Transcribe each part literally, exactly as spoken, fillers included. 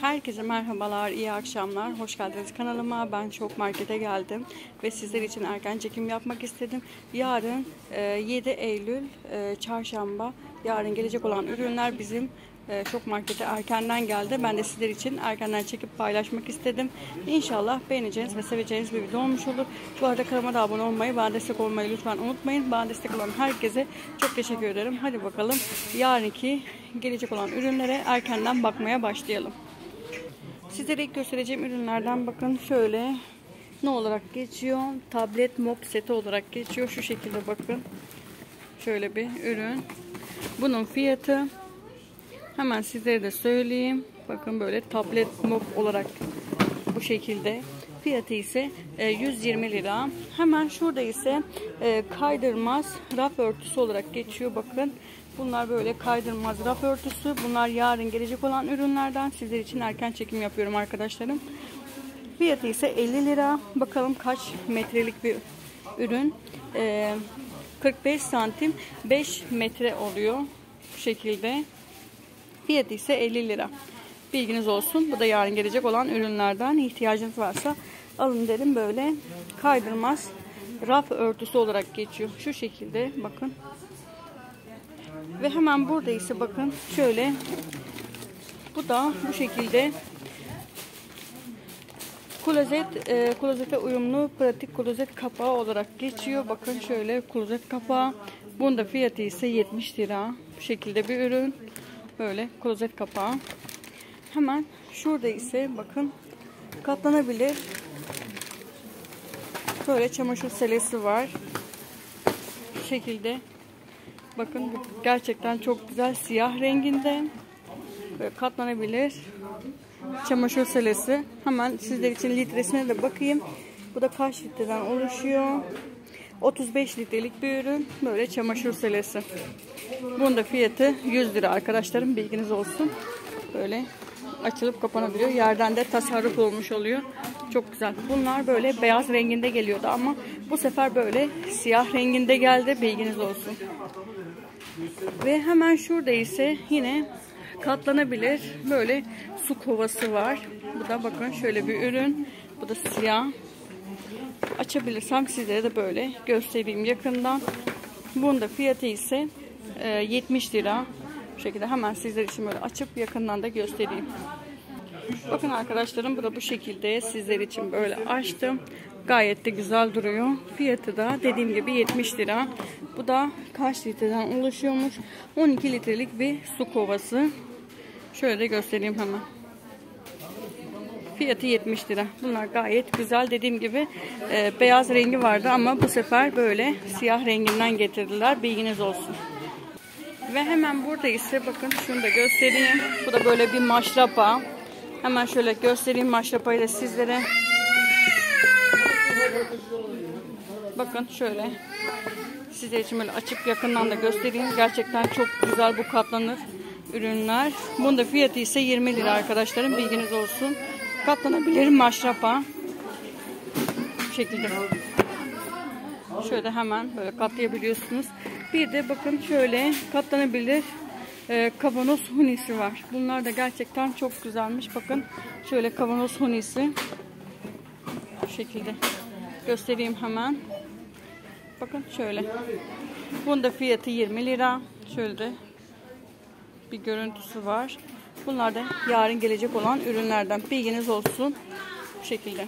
Herkese merhabalar, iyi akşamlar. Hoş geldiniz kanalıma. Ben çok markete geldim ve sizler için erken çekim yapmak istedim. Yarın yedi Eylül Çarşamba, yarın gelecek olan ürünler bizim çok markete erkenden geldi. Ben de sizler için erkenden çekip paylaşmak istedim. İnşallah beğeneceğiniz ve seveceğiniz bir video olmuş olur. Bu arada kanalıma da abone olmayı, bana destek olmayı lütfen unutmayın. Bana destek olan herkese çok teşekkür ederim. Hadi bakalım yarınki gelecek olan ürünlere erkenden bakmaya başlayalım. Sizlere ilk göstereceğim ürünlerden bakın şöyle ne olarak geçiyor? Tablet mop seti olarak geçiyor. Şu şekilde bakın. Şöyle bir ürün. Bunun fiyatı hemen sizlere de söyleyeyim. Bakın böyle tablet mop olarak bu şekilde. Fiyatı ise yüz yirmi lira. Hemen şurada ise kaydırmaz raf örtüsü olarak geçiyor. Bakın. Bunlar böyle kaydırmaz raf örtüsü. Bunlar yarın gelecek olan ürünlerden. Sizler için erken çekim yapıyorum arkadaşlarım. Fiyatı ise elli lira. Bakalım kaç metrelik bir ürün. Ee, kırk beş santim beş metre oluyor. Bu şekilde. Fiyatı ise elli lira. Bilginiz olsun. Bu da yarın gelecek olan ürünlerden. İhtiyacınız varsa alın derim. Böyle kaydırmaz raf örtüsü olarak geçiyor. Şu şekilde bakın. Ve hemen burada ise bakın şöyle, bu da bu şekilde klozet, e, klozete uyumlu pratik klozet kapağı olarak geçiyor. Bakın şöyle klozet kapağı. Bunun da fiyatı ise yetmiş lira. Bu şekilde bir ürün. Böyle klozet kapağı. Hemen şurada ise bakın katlanabilir böyle çamaşır selesi var. Bu şekilde. Bakın bu gerçekten çok güzel siyah renginde. Böyle katlanabilir çamaşır selesi. Hemen sizler için litresine de bakayım. Bu da kaç litreden oluşuyor? otuz beş litrelik bir ürün. Böyle çamaşır selesi. Bunun da fiyatı yüz lira arkadaşlarım. Bilginiz olsun. Böyle açılıp kapanabiliyor. Yerden de tasarruf olmuş oluyor. Çok güzel. Bunlar böyle beyaz renginde geliyordu ama bu sefer böyle siyah renginde geldi. Bilginiz olsun. Ve hemen şurada ise yine katlanabilir böyle su kovası var. Bu da bakın şöyle bir ürün. Bu da siyah. Açabilirsem sizlere de böyle göstereyim yakından. Bunun da fiyatı ise yetmiş lira. Bu şekilde hemen sizler için böyle açıp yakından da göstereyim. Bakın arkadaşlarım, bu da bu şekilde sizler için böyle açtım. Gayet de güzel duruyor. Fiyatı da dediğim gibi yetmiş lira. Bu da kaç litreden oluşuyormuş? on iki litrelik bir su kovası. Şöyle de göstereyim hemen. Fiyatı yetmiş lira. Bunlar gayet güzel. Dediğim gibi e, beyaz rengi vardı ama bu sefer böyle siyah renginden getirdiler. Bilginiz olsun. Ve hemen burada ise bakın şunu da göstereyim. Bu da böyle bir maşrapa. Hemen şöyle göstereyim maşrapayı da sizlere. Bakın şöyle sizler için böyle açıp yakından da göstereyim. Gerçekten çok güzel bu katlanır ürünler. Bunun da fiyatı ise yirmi lira arkadaşlarım. Bilginiz olsun. Katlanabilir maşrapa. Bu şekilde. Şöyle hemen böyle katlayabiliyorsunuz. Bir de bakın şöyle katlanabilir e, kavanoz hunisi var. Bunlar da gerçekten çok güzelmiş. Bakın şöyle kavanoz hunisi. Bu şekilde. Göstereyim hemen. Bakın şöyle. Bunun da fiyatı yirmi lira. Şöyle de bir görüntüsü var. Bunlar da yarın gelecek olan ürünlerden. Bilginiz olsun. Bu şekilde.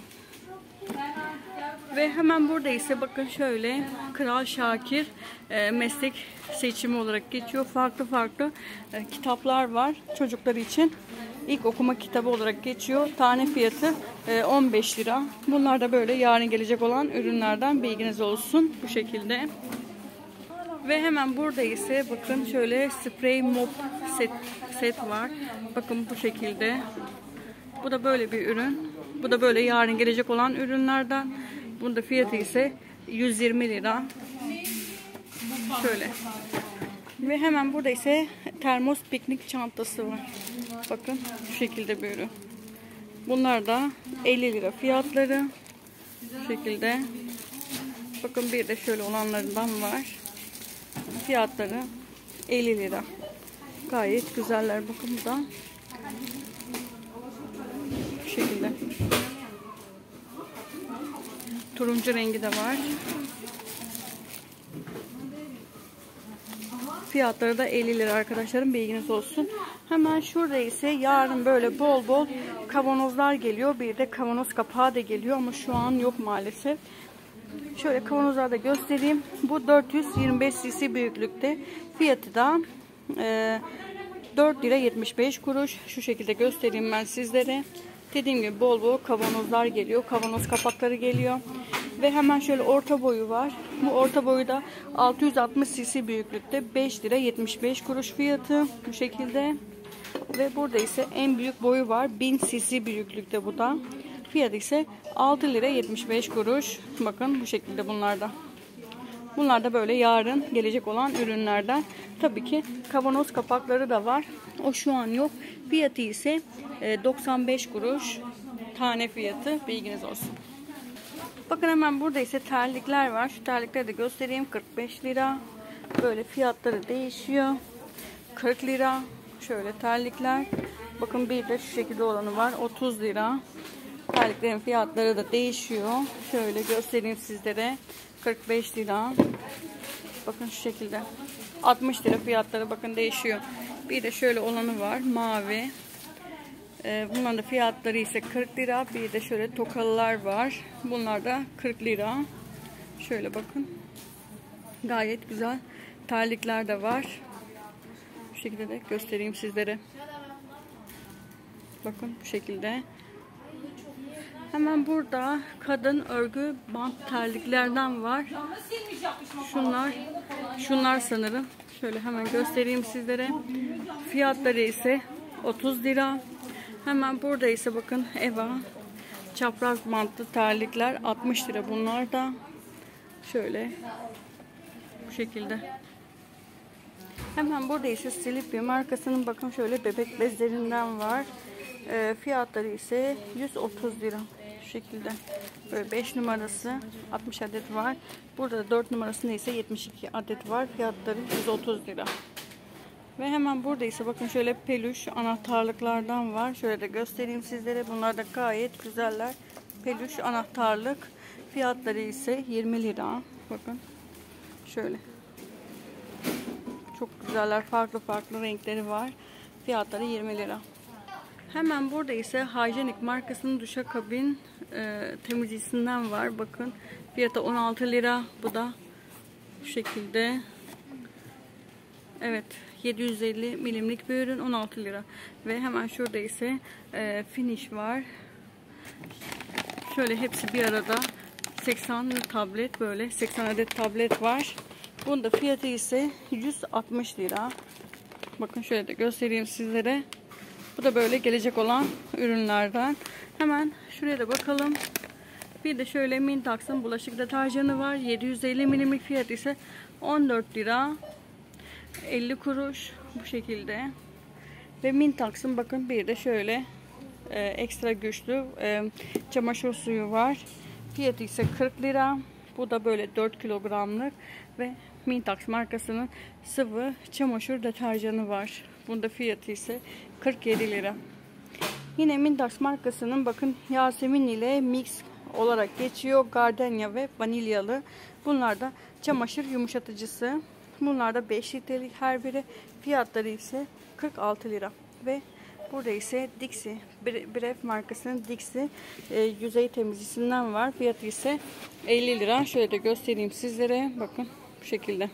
Ve hemen burada ise bakın şöyle Kral Şakir e, meslek seçimi olarak geçiyor. Farklı farklı e, kitaplar var çocuklar için. İlk okuma kitabı olarak geçiyor. Tane fiyatı e, on beş lira. Bunlar da böyle yarın gelecek olan ürünlerden. Bilginiz olsun. Bu şekilde. Ve hemen burada ise bakın şöyle sprey mop set, set var. Bakın bu şekilde. Bu da böyle bir ürün. Bu da böyle yarın gelecek olan ürünlerden. Bunun da fiyatı ise yüz yirmi lira. Şöyle. Ve hemen burada ise termos piknik çantası var. Bakın şu şekilde bir ürün. Bunlar da elli lira fiyatları. Bu şekilde. Bakın bir de şöyle olanlarından var. Fiyatları elli lira. Gayet güzeller. Bakın bu da Turuncu rengi de var. Fiyatları da elli lira arkadaşlarım, bilginiz olsun. Hemen şurada ise yarın böyle bol bol kavanozlar geliyor. Bir de kavanoz kapağı da geliyor ama şu an yok maalesef. Şöyle kavanozları da göstereyim. Bu dört yüz yirmi beş cc büyüklükte. Fiyatı da e, dört lira yetmiş beş kuruş. Şu şekilde göstereyim ben sizlere. Dediğim gibi bol bol kavanozlar geliyor. Kavanoz kapakları geliyor. Ve hemen şöyle orta boyu var. Bu orta boyu da altı yüz altmış cc büyüklükte. beş lira yetmiş beş kuruş fiyatı. Bu şekilde. Ve burada ise en büyük boyu var. bin cc büyüklükte bu da. Fiyatı ise altı lira yetmiş beş kuruş. Bakın bu şekilde bunlarda. Bunlar da böyle yarın gelecek olan ürünlerden. Tabii ki kavanoz kapakları da var. O şu an yok. Fiyatı ise doksan beş kuruş tane fiyatı, bilginiz olsun. Bakın hemen burada ise terlikler var. Şu terlikleri de göstereyim. kırk beş lira. Böyle fiyatları değişiyor. kırk lira. Şöyle terlikler. Bakın bir de şu şekilde olanı var. otuz lira. Terliklerin fiyatları da değişiyor. Şöyle göstereyim sizlere. kırk beş lira. Bakın şu şekilde. altmış lira fiyatları bakın değişiyor. Bir de şöyle olanı var. Mavi. Bunların da fiyatları ise kırk lira. Bir de şöyle tokalılar var. Bunlar da kırk lira. Şöyle bakın. Gayet güzel terlikler de var. Bu şekilde de göstereyim sizlere. Bakın bu şekilde. Hemen burada kadın örgü bant terliklerden var. Şunlar, şunlar sanırım. Şöyle hemen göstereyim sizlere. Fiyatları ise otuz lira. Hemen burada ise bakın Eva çapraz bantlı terlikler altmış lira bunlar da. Şöyle bu şekilde. Hemen burada ise Sleepy markasının bakın şöyle bebek bezlerinden var. E, fiyatları ise yüz otuz lira. Şu şekilde. Böyle beş numarası altmış adet var. Burada da dört numarasında ise yetmiş iki adet var. Fiyatları yüz otuz lira. Ve hemen burada ise bakın şöyle peluş anahtarlıklardan var. Şöyle de göstereyim sizlere. Bunlar da gayet güzeller. Peluş anahtarlık. Fiyatları ise yirmi lira. Bakın. Şöyle. Çok güzeller. Farklı farklı renkleri var. Fiyatları yirmi lira. Hemen burada ise Hygienic markasının duşakabin e, temizleyicisinden var. Bakın. Fiyatı on altı lira. Bu da bu şekilde. Evet. yedi yüz elli milimlik bir ürün on altı lira. Ve hemen şurada ise e, finish var. Şöyle hepsi bir arada seksen tablet, böyle seksen adet tablet var. Bunun da fiyatı ise yüz altmış lira. Bakın şöyle de göstereyim sizlere. Bu da böyle gelecek olan ürünlerden. Hemen şuraya da bakalım. Bir de şöyle Mintax'ın bulaşık deterjanı var. yedi yüz elli milimlik fiyatı ise on dört lira elli kuruş bu şekilde. Ve Mintax'ın bakın bir de şöyle e, ekstra güçlü e, çamaşır suyu var. Fiyatı ise kırk lira. Bu da böyle dört kilogramlık ve Mintax markasının sıvı çamaşır deterjanı var. Bunda fiyatı ise kırk yedi lira. Yine Mintax markasının bakın Yasemin ile mix olarak geçiyor. Gardenya ve vanilyalı. Bunlar da çamaşır yumuşatıcısı. Bunlar da beş litrelik her biri. Fiyatları ise kırk altı lira. Ve burada ise Dixie, Bref markasının Dixie e, yüzey temizleyicisinden var. Fiyatı ise elli lira. Şöyle de göstereyim sizlere. Bakın bu şekilde.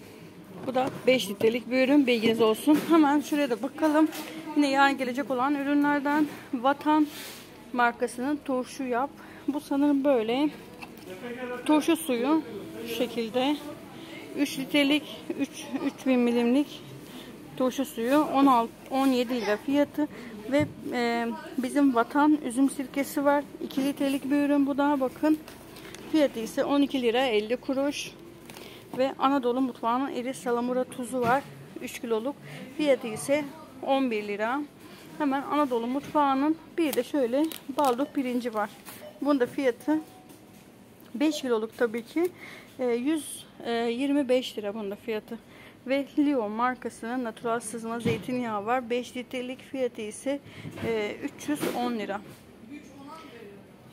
Bu da beş litrelik bir ürün. Bilginiz olsun. Hemen şuraya da bakalım. Yine yarın gelecek olan ürünlerden Vatan markasının turşu yap. Bu sanırım böyle turşu suyu. Şu şekilde. üç litrelik üç bin milimlik turşu suyu on altı on yedi lira fiyatı ve e, bizim Vatan üzüm sirkesi var. iki litrelik bir ürün bu da bakın. Fiyatı ise on iki lira elli kuruş. Ve Anadolu mutfağının eri salamura tuzu var. üç kiloluk. Fiyatı ise on bir lira. Hemen Anadolu mutfağının bir de şöyle baldo pirinci var. Bunun da fiyatı beş kiloluk tabii ki yüz yirmi beş lira bunda fiyatı. Ve Leo markasının natural sızma zeytinyağı var. beş litrelik fiyatı ise üç yüz on lira.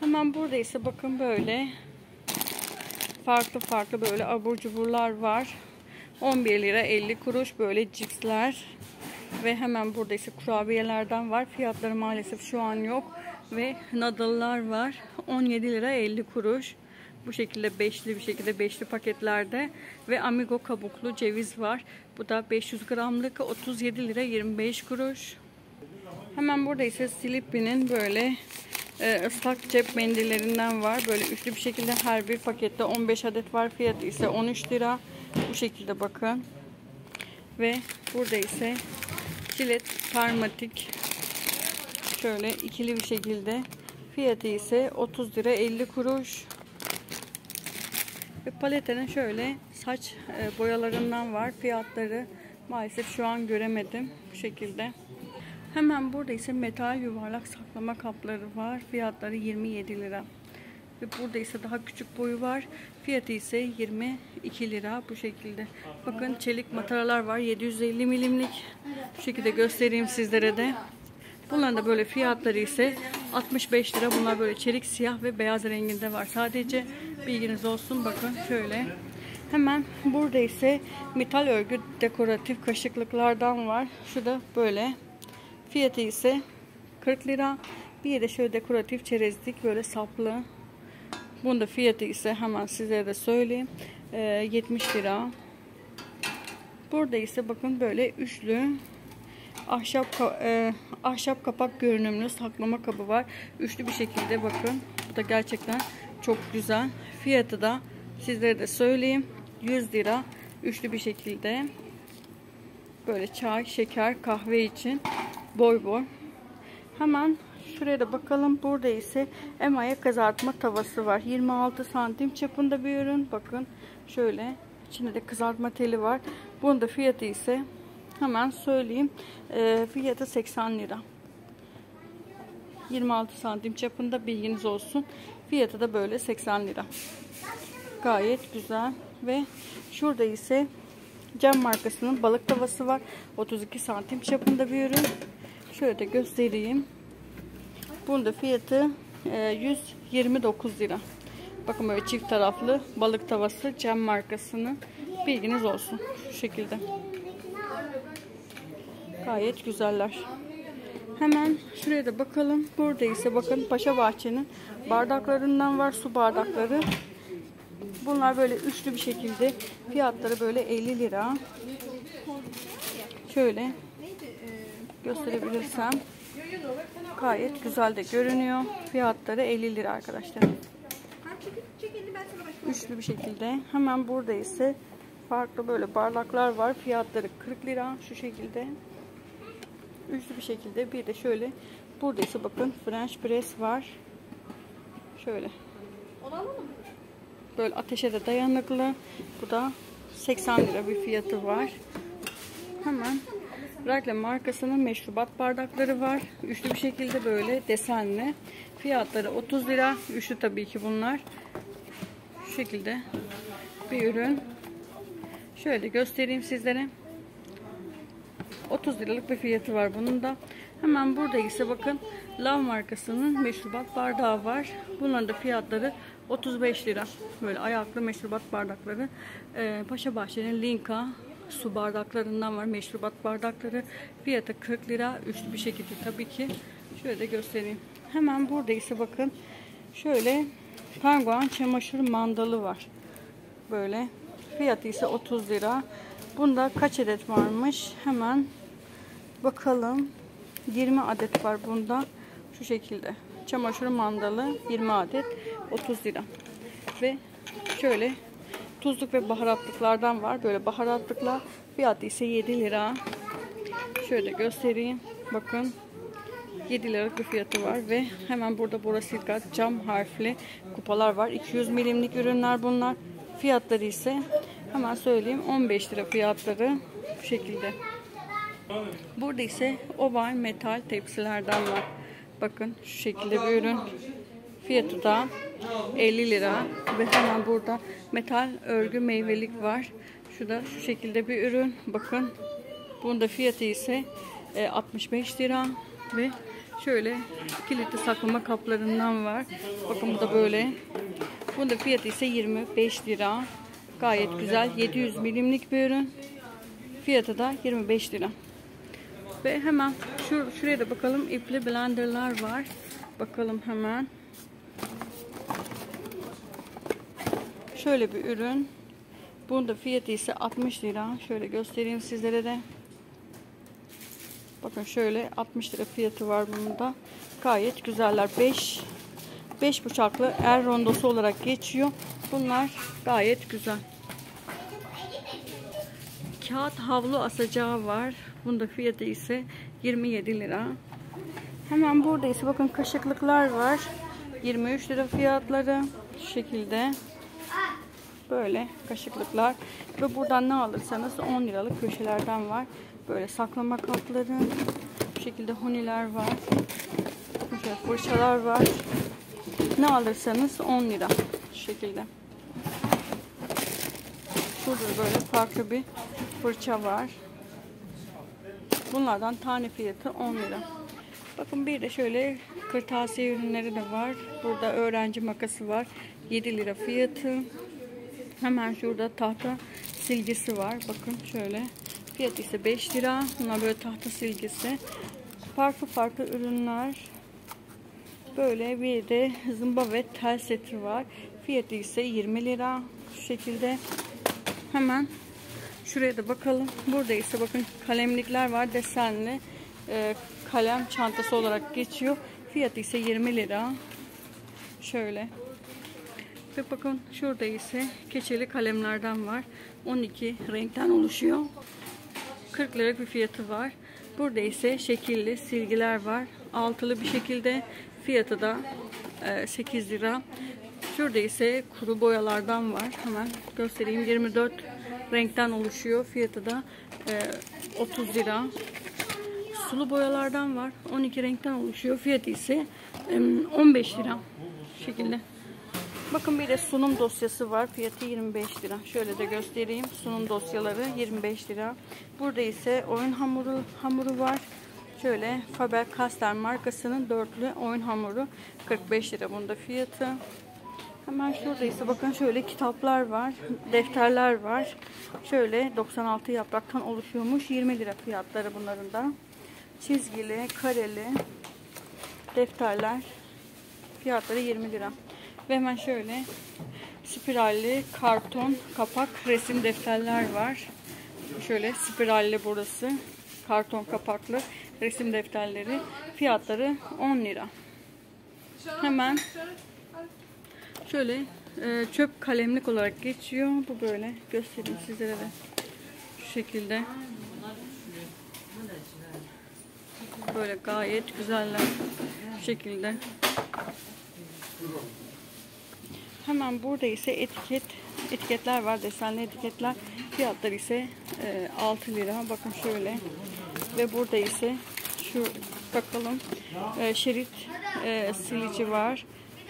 Hemen burada ise bakın böyle farklı farklı böyle abur cuburlar var. on bir lira elli kuruş böyle cipsler. Ve hemen burada ise kurabiyelerden var. Fiyatları maalesef şu an yok. Ve noodle'lar var. on yedi lira elli kuruş. Bu şekilde beşli bir şekilde beşli paketlerde. Ve Amigo kabuklu ceviz var. Bu da beş yüz gramlık otuz yedi lira yirmi beş kuruş. Hemen burada ise Sleepy'nin böyle e, ıslak cep mendillerinden var. Böyle üçlü bir şekilde her bir pakette on beş adet var. Fiyatı ise on üç lira. Bu şekilde bakın. Ve burada ise Gillette Parmatik şöyle ikili bir şekilde. Fiyatı ise otuz lira elli kuruş. Ve Palette'nin şöyle saç e, boyalarından var. Fiyatları maalesef şu an göremedim. Bu şekilde. Hemen burada ise metal yuvarlak saklama kapları var. Fiyatları yirmi yedi lira. Ve burada ise daha küçük boyu var. Fiyatı ise yirmi iki lira bu şekilde. Bakın çelik mataralar var. yedi yüz elli milimlik. Bu şekilde göstereyim sizlere de. Bunların da böyle fiyatları ise altmış beş lira. Bunlar böyle çelik siyah ve beyaz renginde var. Sadece bilginiz olsun. Bakın şöyle. Hemen burada ise metal örgü dekoratif kaşıklıklardan var. Şu da böyle. Fiyatı ise kırk lira. Bir de şöyle dekoratif çerezlik böyle saplı. Bunun da fiyatı ise hemen size de söyleyeyim. Ee, yetmiş lira. Burada ise bakın böyle üçlü ahşap e, ahşap kapak görünümlü saklama kabı var. Üçlü bir şekilde bakın. Bu da gerçekten çok güzel. Fiyatı da sizlere de söyleyeyim. yüz lira. Üçlü bir şekilde. Böyle çay, şeker, kahve için boy boy. Hemen şuraya da bakalım. Burada ise emaye kızartma tavası var. yirmi altı santim çapında bir ürün. Bakın şöyle. İçinde de kızartma teli var. Bunun da fiyatı ise hemen söyleyeyim. E, fiyatı seksen lira. yirmi altı santim çapında bilginiz olsun. Fiyatı da böyle seksen lira. Gayet güzel. Ve şurada ise Cam markasının balık tavası var. otuz iki santim çapında bir ürün. Şöyle de göstereyim. Bunun da fiyatı yüz yirmi dokuz lira. Bakın böyle çift taraflı balık tavası Cam markasının. Bilginiz olsun. Şu şekilde. Gayet güzeller. Hemen şuraya da bakalım. Burada ise bakın Paşa Bahçe'nin bardaklarından var. Su bardakları. Bunlar böyle üçlü bir şekilde. Fiyatları böyle elli lira. Şöyle gösterebilirsem. Gayet güzel de görünüyor. Fiyatları elli lira arkadaşlar. Üçlü bir şekilde. Hemen burada ise farklı böyle bardaklar var. Fiyatları kırk lira. Şu şekilde. Üçlü bir şekilde. Bir de şöyle. Burada ise bakın French press var. Şöyle. Böyle ateşe de dayanıklı. Bu da seksen lira bir fiyatı var. Hemen Rakle markasının meşrubat bardakları var. Üçlü bir şekilde böyle desenli. Fiyatları otuz lira. Üçlü tabii ki bunlar. Şu şekilde bir ürün. Şöyle göstereyim sizlere. otuz liralık bir fiyatı var bunun da. Hemen burada ise bakın Love markasının meşrubat bardağı var. Bunların da fiyatları otuz beş lira. Böyle ayaklı meşrubat bardakları. Ee, Paşa Bahçe'nin Linka su bardaklarından var. Meşrubat bardakları. Fiyatı kırk lira. Üçlü bir şekilde tabii ki. Şöyle de göstereyim. Hemen burada ise bakın şöyle penguen çamaşır mandalı var. Böyle. Fiyatı ise otuz lira. Bunda kaç adet varmış? Hemen bakalım. yirmi adet var bunda. Şu şekilde. Çamaşır mandalı yirmi adet. otuz lira. Ve şöyle tuzluk ve baharatlıklardan var. Böyle baharatlıklar. Fiyatı ise yedi lira. Şöyle göstereyim. Bakın. yedi liralık bir fiyatı var. Ve hemen burada Borosilikat cam harfli kupalar var. iki yüz milimlik ürünler bunlar. Fiyatları ise hemen söyleyeyim. on beş lira fiyatları. Bu şekilde. Burada ise oval metal tepsilerden var. Bakın şu şekilde bir ürün. Fiyatı da elli lira. Ve hemen burada metal örgü meyvelik var. Şu da şu şekilde bir ürün. Bakın. Bunun da fiyatı ise altmış beş lira. Ve Şöyle kilitli saklama kaplarından var. Bakın bu da böyle. Bunun da fiyatı ise yirmi beş lira. Gayet güzel. yedi yüz milimlik bir ürün. Fiyatı da yirmi beş lira. Ve hemen şu şuraya da bakalım. İpli blenderlar var. Bakalım hemen. Şöyle bir ürün. Bunun da fiyatı ise altmış lira. Şöyle göstereyim sizlere de. Bakın şöyle altmış lira fiyatı var bunun da. Gayet güzeller. beş beş bıçaklı er rondosu olarak geçiyor. Bunlar gayet güzel. Kağıt havlu asacağı var. Bunun da fiyatı ise yirmi yedi lira. Hemen burada ise bakın kaşıklıklar var. yirmi üç lira fiyatları. Şu şekilde. Böyle kaşıklıklar. Ve buradan ne alırsanız on liralık köşelerden var. Böyle saklama kapları. Bu şekilde huniler var. Böyle fırçalar var. Ne alırsanız on lira. Şu şekilde. Şurada böyle farklı bir fırça var. Bunlardan tane fiyatı on lira. Bakın bir de şöyle kırtasiye ürünleri de var. Burada öğrenci makası var. yedi lira fiyatı. Hemen şurada tahta silgisi var. Bakın şöyle. Fiyatı ise beş lira. Bunlar böyle tahta silgisi. Farklı farklı ürünler. Böyle bir de zımba ve tel seti var. Fiyatı ise yirmi lira. Şu şekilde. Hemen şuraya da bakalım. Burada ise bakın kalemlikler var. Desenli e, kalem çantası olarak geçiyor. Fiyatı ise yirmi lira. Şöyle. Ve bakın şurada ise keçeli kalemlerden var. on iki renkten oluşuyor. kırk lira bir fiyatı var. Burada ise şekilli silgiler var. Altılı bir şekilde. Fiyatı da sekiz lira. Şurada ise kuru boyalardan var. Hemen göstereyim. yirmi dört renkten oluşuyor. Fiyatı da otuz lira. Sulu boyalardan var. on iki renkten oluşuyor. Fiyatı ise on beş lira. Bu şekilde. Bakın bir de sunum dosyası var. Fiyatı yirmi beş lira. Şöyle de göstereyim. Sunum dosyaları yirmi beş lira. Burada ise oyun hamuru hamuru var. Şöyle Faber-Castell markasının dörtlü oyun hamuru kırk beş lira bunda fiyatı. Hemen şurada ise bakın şöyle kitaplar var. Defterler var. Şöyle doksan altı yapraktan oluşuyormuş. yirmi lira fiyatları bunların da. Çizgili, kareli defterler. Fiyatları yirmi lira. Ve hemen şöyle spiralli karton kapak resim defterler var. Şöyle spiralli burası. Karton kapaklı resim defterleri. Fiyatları on lira. Hemen şöyle e, çöp kalemlik olarak geçiyor. Bu böyle göstereyim sizlere de. Şu şekilde. Böyle gayet güzeller. Bu şekilde. Hemen burada ise etiket etiketler var. Desenli etiketler. Fiyatları ise e, altı lira. Bakın şöyle. Ve burada ise şu bakalım e, şerit e, silici var.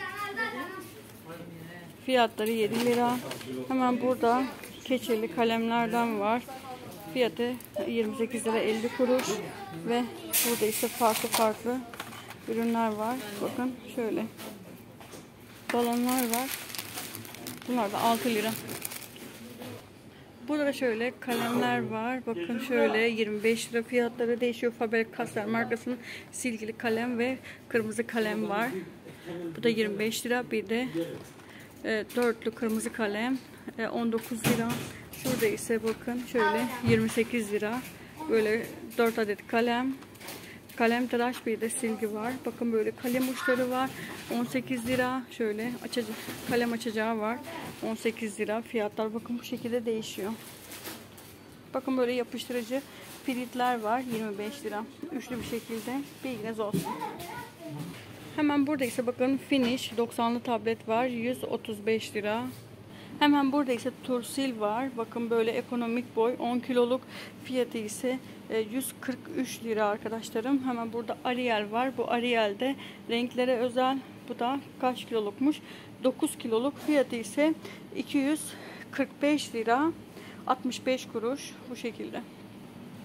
Fiyatları yedi lira. Hemen burada keçeli kalemlerden var. Fiyatı yirmi sekiz lira elli kuruş. Ve burada ise farklı farklı ürünler var. Bakın şöyle. Balonlar var. Bunlar da altı lira. Burada da şöyle kalemler var. Bakın şöyle yirmi beş lira fiyatları değişiyor. Faber-Castell markasının silgili kalem ve kırmızı kalem var. Bu da yirmi beş lira. Bir de e, dörtlü kırmızı kalem e, on dokuz lira. Şurada ise bakın şöyle yirmi sekiz lira. Böyle dört adet kalem. Kalem tıraş bir de silgi var. Bakın böyle kalem uçları var. on sekiz lira. Şöyle açıcı, kalem açacağı var. on sekiz lira. Fiyatlar bakın bu şekilde değişiyor. Bakın böyle yapıştırıcı pilitler var. yirmi beş lira. Üçlü bir şekilde. Bilginiz olsun. Hemen burada ise bakın Finish doksanlı tablet var. yüz otuz beş lira. Hemen burada ise Tursil var. Bakın böyle ekonomik boy on kiloluk. Fiyatı ise yüz kırk üç lira arkadaşlarım. Hemen burada Ariel var. Bu Ariel de renklere özel. Bu da kaç kilolukmuş? dokuz kiloluk. Fiyatı ise iki yüz kırk beş lira altmış beş kuruş. Bu şekilde.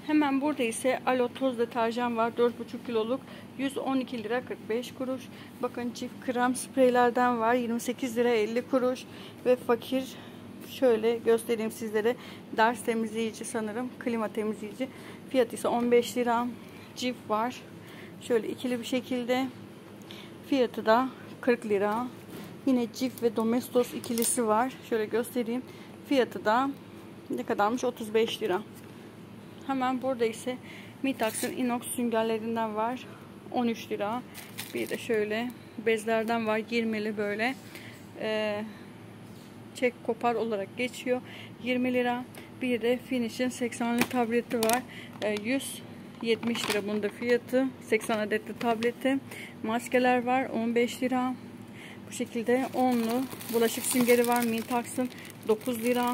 Hemen burada ise Alo toz deterjan var. dört buçuk kiloluk yüz on iki lira kırk beş kuruş. Bakın çift krem spreylerden var. yirmi sekiz lira elli kuruş. Ve fakir, şöyle göstereyim sizlere. Ders temizleyici sanırım. Klima temizleyici. Fiyatı ise on beş lira. Cif var. Şöyle ikili bir şekilde. Fiyatı da kırk lira. Yine Cif ve Domestos ikilisi var. Şöyle göstereyim. Fiyatı da ne kadarmış? otuz beş lira. Hemen burada ise Mitax'ın inox süngerlerinden var. on üç lira. Bir de şöyle bezlerden var. yirmili böyle. Ee, çek kopar olarak geçiyor. yirmi lira. Bir de Finish'in seksenlik tableti var. Ee, yüz yetmiş lira bunda fiyatı. seksen adetli tableti. Maskeler var. on beş lira. Bu şekilde onlu bulaşık süngeri var. Mitax'ın dokuz lira.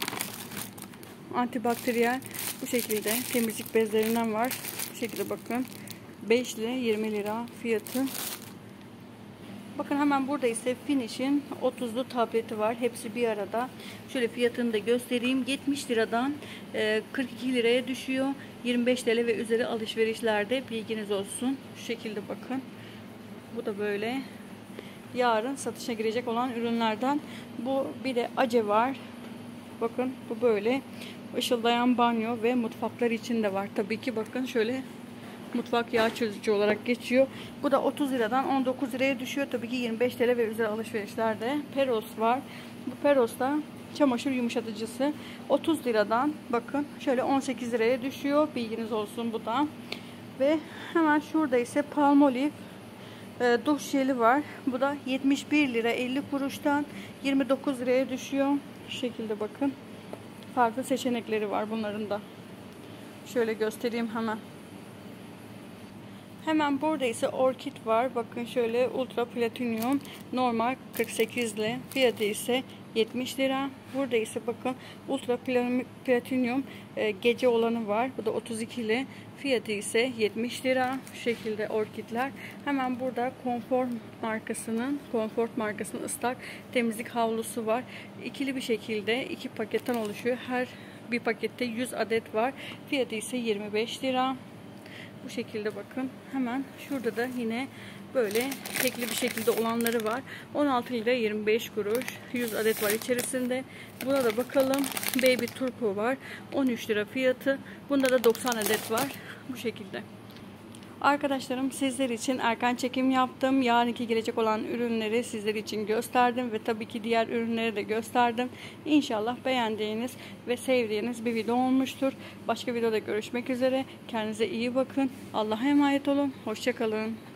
Antibakteriyel bu şekilde temizlik bezlerinden var. Bu şekilde bakın. beş ile yirmi lira fiyatı. Bakın hemen burada ise Finish'in otuzlu tableti var. Hepsi bir arada. Şöyle fiyatını da göstereyim. yetmiş liradan kırk iki liraya düşüyor. yirmi beş TL ve üzeri alışverişlerde bilginiz olsun. Şu şekilde bakın. Bu da böyle. Yarın satışa girecek olan ürünlerden. Bu bir de Ace var. Bakın bu böyle ışıldayan banyo ve mutfaklar için de var. Tabii ki bakın şöyle mutfak yağ çözücü olarak geçiyor. Bu da otuz liradan on dokuz liraya düşüyor. Tabii ki yirmi beş TL ve üzeri alışverişlerde. Peros var. Bu Peros da çamaşır yumuşatıcısı. otuz liradan bakın şöyle on sekiz liraya düşüyor. Bilginiz olsun bu da. Ve hemen şurada ise Palmolive e, duş jeli var. Bu da yetmiş bir lira elli kuruştan yirmi dokuz liraya düşüyor. Şu şekilde bakın. Farklı seçenekleri var bunların da. Şöyle göstereyim hemen. Hemen burada ise Orkid var. Bakın şöyle ultra platinyum normal kırk sekiz lira. Fiyatı ise yetmiş lira. Burada ise bakın ultra platinyum e, gece olanı var. Bu da otuz iki lira. Fiyatı ise yetmiş lira. Şu şekilde orkidler. Hemen burada Comfort markasının Comfort markasının ıslak temizlik havlusu var. İkili bir şekilde iki paketten oluşuyor. Her bir pakette yüz adet var. Fiyatı ise yirmi beş lira. Bu şekilde bakın. Hemen şurada da yine böyle tekli bir şekilde olanları var. on altı lira yirmi beş kuruş. yüz adet var içerisinde. Buna da bakalım. Baby Turpo var. on üç lira fiyatı. Bunda da doksan adet var. Bu şekilde. Arkadaşlarım sizler için erken çekim yaptım. Yarınki gelecek olan ürünleri sizler için gösterdim. Ve tabii ki diğer ürünleri de gösterdim. İnşallah beğendiğiniz ve sevdiğiniz bir video olmuştur. Başka videoda görüşmek üzere. Kendinize iyi bakın. Allah'a emanet olun. Hoşça kalın.